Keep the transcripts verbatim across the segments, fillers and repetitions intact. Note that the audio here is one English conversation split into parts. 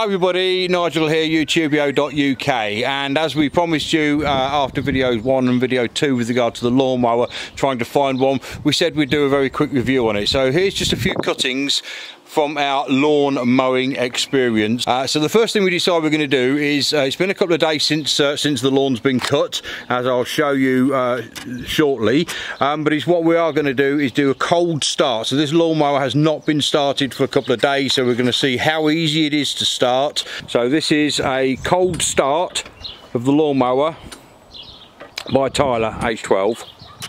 Hi everybody, Nigel here, YouTubio dot U K, and as we promised you uh, after video one and video two with regard to the lawnmower, trying to find one, we said we'd do a very quick review on it. So here's just a few cuttings from our lawn mowing experience. Uh, so the first thing we decided we're going to do is, uh, it's been a couple of days since uh, since the lawn's been cut, as I'll show you uh, shortly, um, but it's what we are going to do is do a cold start. So this lawnmower has not been started for a couple of days, so we're going to see how easy it is to start. So this is a cold start of the lawnmower by Tyler, age twelve.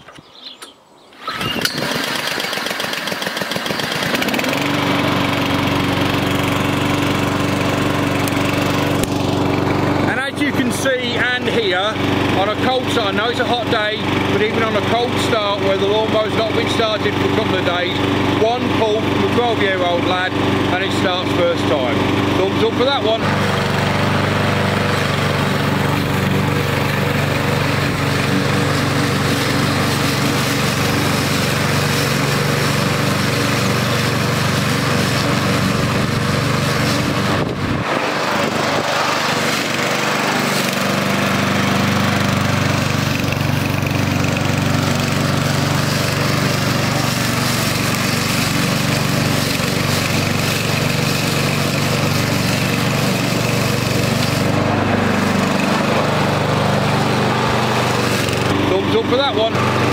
See and hear on a cold start, I know it's a hot day, but even on a cold start where the lawnmower's not been started for a couple of days, one pull from a twelve year old lad and it starts first time. Thumbs up for that one. Up for that one.